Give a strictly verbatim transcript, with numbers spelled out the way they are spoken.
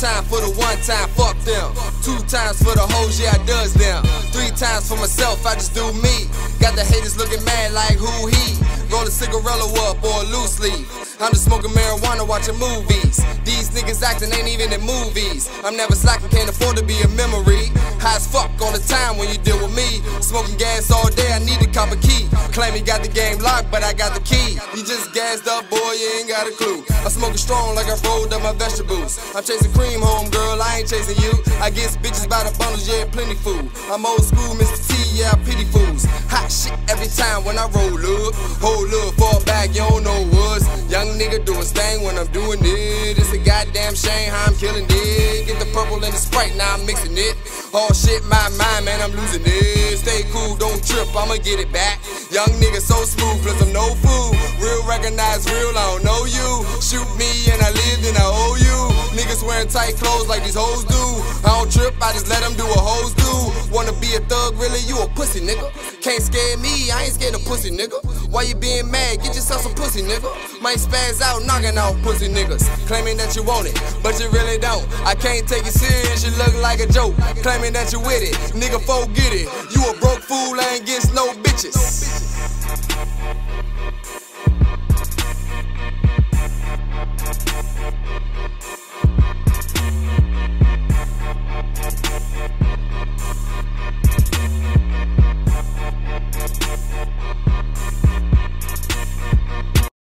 time for the one time, fuck them. Two times for the hoes, yeah, I does them. Three times for myself, I just do me. Got the haters looking mad like who he. Roll a cigarello up or a loose leaf. I'm just smoking marijuana, watching movies. These niggas acting ain't even in movies. I'm never slacking, can't afford to be a memory. High as fuck all the time when you deal with me. Smoking gas all day, I need a cop a key. Claim he got the game locked, but I got the key. You just gassed up, boy, you ain't got a clue. I'm smoking strong like I rolled up my vegetables. I'm chasing cream home, girl, I ain't chasing you. I get bitches by the bundles, yeah, plenty food. I'm old school, Mister T, yeah, I pity fools. Hot shit every time when I roll up. Hold up, fall back, you don't know what's. Young nigga do his thing when I'm doing it. It's a goddamn shame how I'm killing it. Get the purple and the Sprite, now I'm mixing it. Oh shit, my mind, man, I'm losing it. Stay cool, don't trip, I'ma get it back. Young nigga so smooth, plus I'm no fool. Real recognize real, I don't know you. Shoot me and I lived and I owe you. Niggas wearing tight clothes like these hoes do. I don't trip, I just let them do what hoes do. Wanna be a thug, really? You a pussy, nigga. Can't scare me, I ain't scared of pussy, nigga. Why you being mad? Get yourself some pussy, nigga. Might spaz out, knocking out pussy niggas. Claiming that you want it, but you really don't. I can't take it serious, you look like a joke. Claiming that you with it, nigga, forget it. You a broke fool, I ain't against no bitches.